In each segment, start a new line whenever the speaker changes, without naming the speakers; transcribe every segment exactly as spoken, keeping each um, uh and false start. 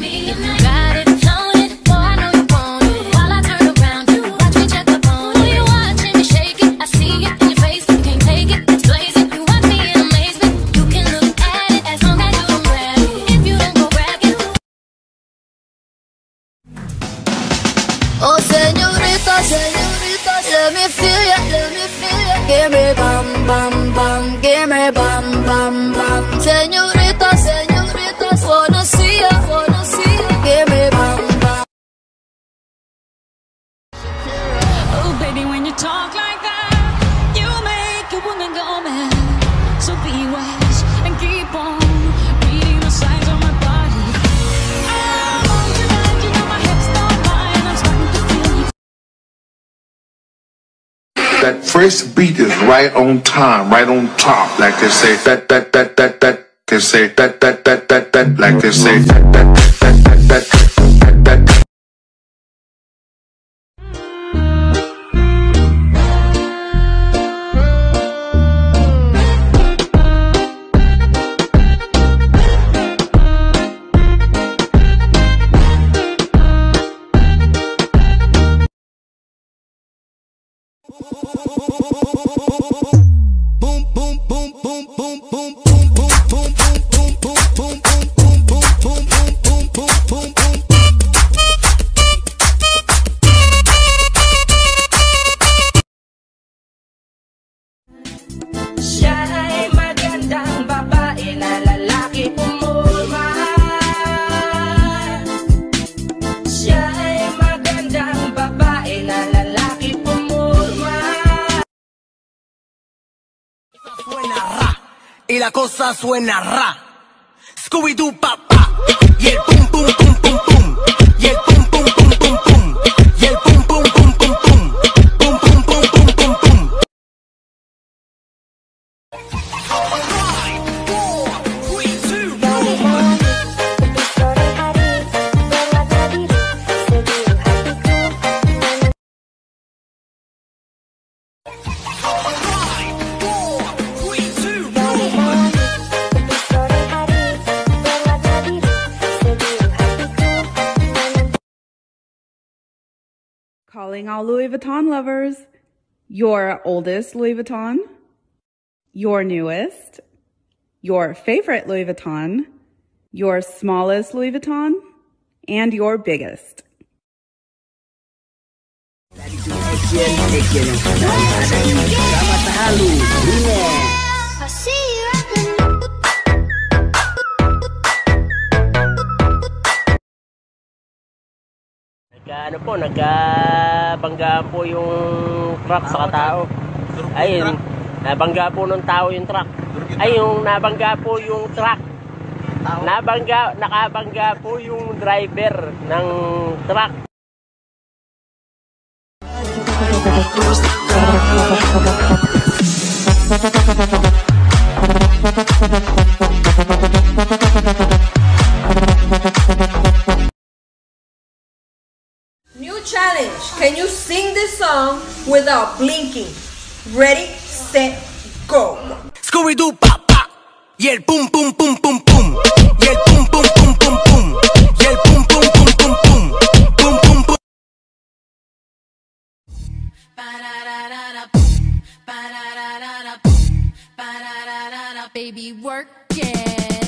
me. If you got it, own it, boy, I know you want it. While I turn around, you watch me check up on it. You watching me shake it, I see it in your face. You can't take it, it's blazing. You watch me in amazement. You can look at it as long as you don't grab it. If you don't go grab it. Oh, señorita, señorita, let me feel ya, let me feel ya. Give me bam, bam, bam, give me bam, bam, bam. Señorita, señorita, wanna see ya, wanna see ya. Give me bam, bam.
Oh, baby, when you talk like that, you make a woman go mad. So be wise and keep on reading the signs on my body. Oh, tonight, you know my hips don't lie, and I'm starting to feel you.
That first beat is right on time, right on top. Like they say, that, that, that, that, that. They say, that, that, that, that, that. Like they say, that, that, that, that, that, that, that, that.
Y la cosa suena ra, Scooby-Doo papá, y el pum pum pum pum pum, y el pum pum pum pum pum, y el pum pum pum pum pum, pum pum pum pum pum pum.
Calling all Louis Vuitton lovers, your oldest Louis Vuitton, your newest, your favorite Louis Vuitton, your smallest Louis Vuitton, and your biggest.
Ano po, nagkabangga po yung truck sa katao. Ayun, nabangga po ng tao yung truck. Ay, yung nabangga po yung truck. Nabangga, nakabangga po yung driver ng truck.
New challenge. Can you sing this song without blinking? Ready, set, go.
Scooby-Doo papá, y el pum pum pum pum pum, y el pum pum pum pum pum, y el pum pum pum pum pum, pum pum pum.
Baby, work it.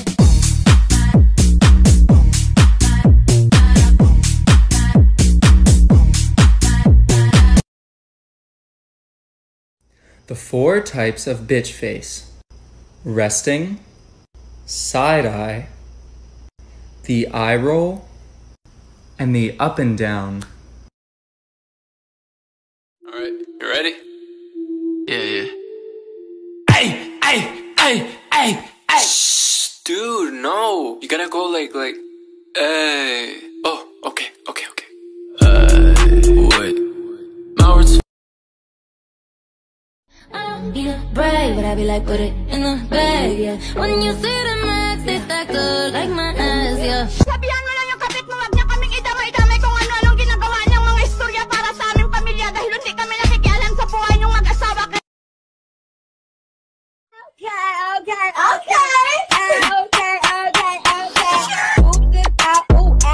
The four types of bitch face: resting, side eye, the eye roll, and the up and down.
Alright, you ready? Yeah, yeah.
Hey, hey, hey, hey, hey.
Shh, dude, no. You gotta go like, like, hey. Oh, okay, okay, okay. Uh, wait. My words.
I don't be a brag, but I be like, put it in the bag, yeah. When you see the max, they stack up like my ass, yeah.
Sabihan mo lang yung kapit mo, wag niya kaming idamay-damay kung ano-anong ginagawa niyang mga istorya para sa aming pamilya dahil hindi kami nakikialam sa buhay niyong mag-asawa. Okay, okay, okay, okay, okay, okay, okay. Ooh, good, ah, ooh, ah.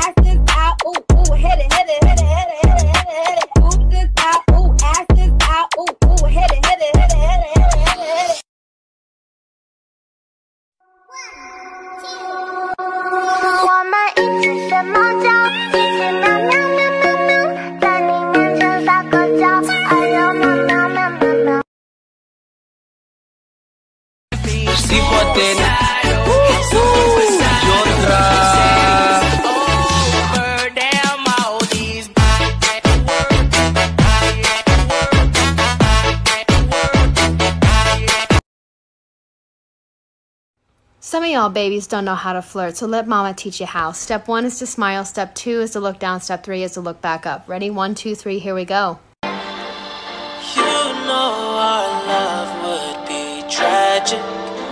y'all babies don't know how to flirt, so let mama teach you how. Step one is to smile, step two is to look down, step three is to look back up. Ready? One, two, three, here we go.
You know our love would be tragic.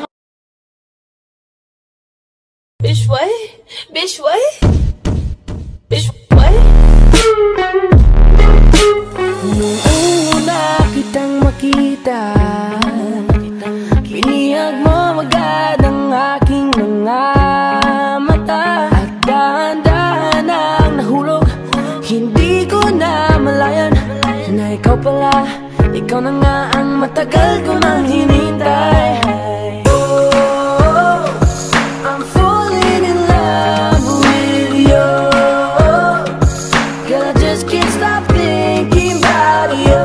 Bitch, what? Bitch, what? Bitch, what? Nung una kitang makita, binihag mo agad ang aking mga mata. At dahan-dahan ang nahulog, hindi ko na malayan na ikaw pala, ikaw na nga ang matagal ko nang hinintay. Oh, I'm falling in love with you. Girl, I just can't stop thinking about you.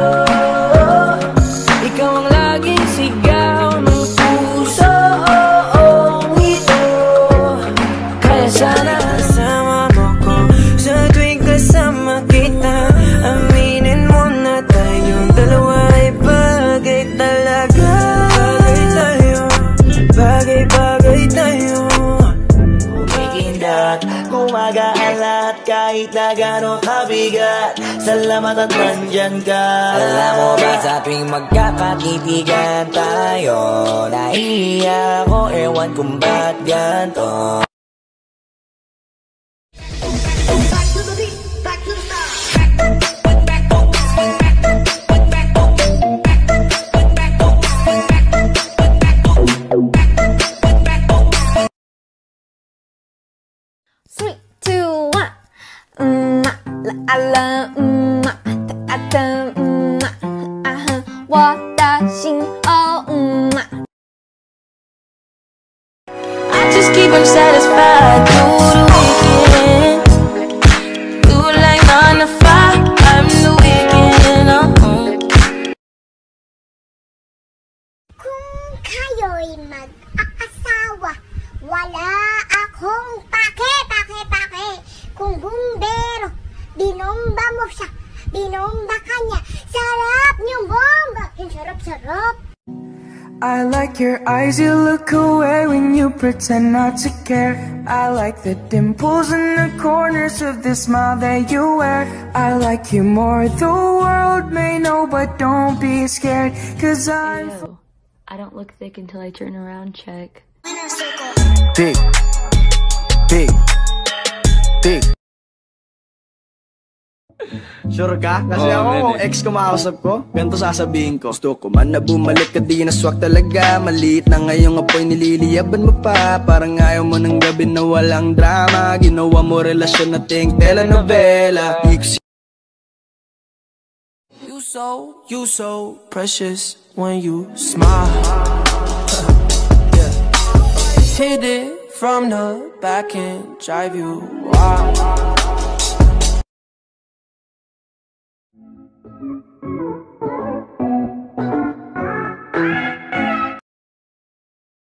Ikaw ang laging sigaw ng puso ito. Kaya sana kasama mo ko sa tuwing kasama kita. Aminin mo na tayong dalawa ay bagay talaga. Bagay tayo, bagay-bagay tayo. Kumikindat, kumagaan lahat kahit na gano'ng kabigat. Salamat at nandyan ka. Alam mo ba sa tuwing magkakatitigan tayo, naiiyak ako, ewan kung ba't ganto.
Three, two, one. Mm, la, la, mm, ta, ta, mm, ah, watashi o, mm.
I just keep them satisfied through the weekend. Through like nine to five, I'm the weekend. Uh-huh.
Kung kayo'y mag-aasawa, wala akong pake, pake, pake. Kung bumbero, binomba mo siya, binomba ka niya. Sarap niyong bomba, yung sarap-sarap.
I like your eyes, you look away when you pretend not to care. I like the dimples in the corners of the smile that you wear. I like you more, the world may know, but don't be scared, cause I'm...
Ew, I don't look thick until I turn around, check.
Big, big, big.
Sure ka? Kasi
Oo,
ako,
man,
kung
eh.
ex kumausap ko, ganito sasabihin ko. Gusto ko man na bumalik ka, di naswak talaga. Maliit na ngayong apoy, nililiyaban mo pa. Parang ayaw mo ng gabi na walang drama. Ginawa mo relasyon na ting telenovela. You so, you so precious when you smile. Yeah. Hit it from the back and drive you wild.